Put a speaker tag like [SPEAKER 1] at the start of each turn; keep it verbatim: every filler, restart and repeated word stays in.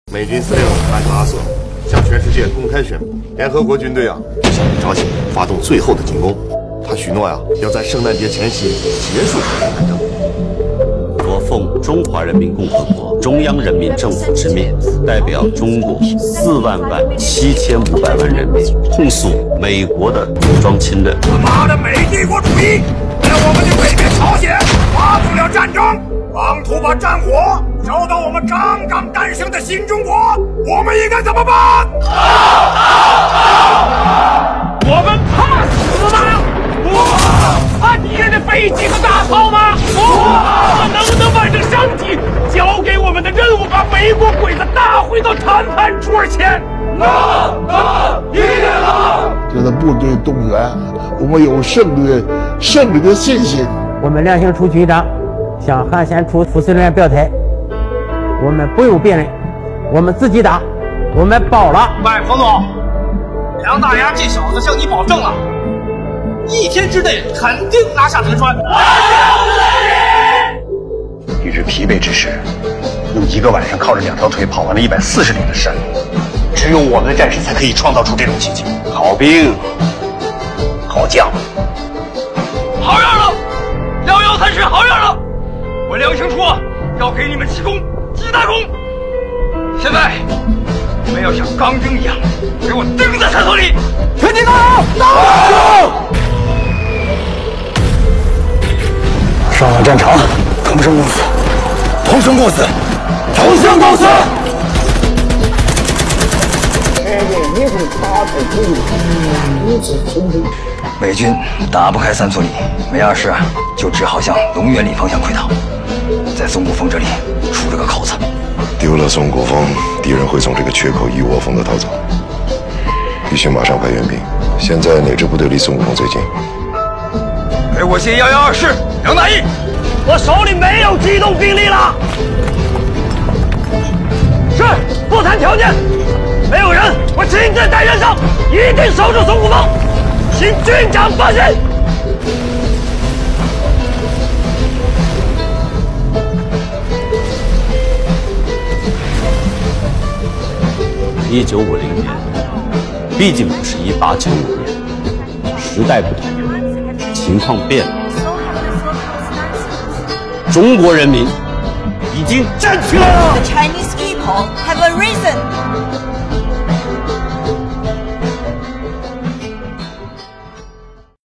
[SPEAKER 1] 美军司令麦克阿瑟向全世界公开宣布，联合国军队啊向朝鲜发动最后的进攻。他许诺呀、啊，要在圣诞节前夕结束朝鲜战争。
[SPEAKER 2] 我奉中华人民共和国中央人民政府之命，代表中国四万万七千五百万人民，控诉美国的武装侵略。
[SPEAKER 3] 他妈的美帝国主义！为了我们去毁灭朝鲜，发动了战争，妄图把战火烧到我们刚刚诞生的新中国，我们应该怎么办？
[SPEAKER 4] 我们怕死吗？不怕敌人的飞机和大炮吗？不，我们能不能把这身体交给我们的任务，把美国鬼子打回到谈判桌前？能，能，一定能！
[SPEAKER 5] 这个部队动员，我们有胜利的胜利的信心。
[SPEAKER 6] 我们梁兴初军长向韩先初副司令员表态，我们不用别人，我们自己打，我们包了。
[SPEAKER 7] 喂，彭总，梁大牙这小子向你保证了，一天之内肯定拿下德川。
[SPEAKER 8] 与之疲惫之时，用一个晚上靠着两条腿跑完了一百四十里的山路，只有我们的战士才可以创造出这种奇迹。好兵，好将，
[SPEAKER 4] 好样的！幺幺三师好样的！我梁兴初要给你们记功，记大功。现在你们要像钢钉一样给我钉在厕所里。全体加油！加油！
[SPEAKER 8] 上了战场，同生共死，同生共死，同生共死。美军打不开三寸里，美二师就只好向龙源里方向溃逃，在松骨峰这里出了个口子。
[SPEAKER 9] 丢了松骨峰，敌人会从这个缺口一窝蜂的逃走，必须马上派援兵。现在哪支部队离松骨峰最近？
[SPEAKER 4] 给我接幺幺二师杨大义，
[SPEAKER 7] 我手里没有机动兵力了。
[SPEAKER 4] 是，不谈条件。没有人，我亲自带人上，一定守住松骨峰。请军长放心。
[SPEAKER 2] 一九五零年，毕竟不是一八九五年，时代不同，情况变了。中国人民已经站起来了。
[SPEAKER 10] The Chinese people have arisen.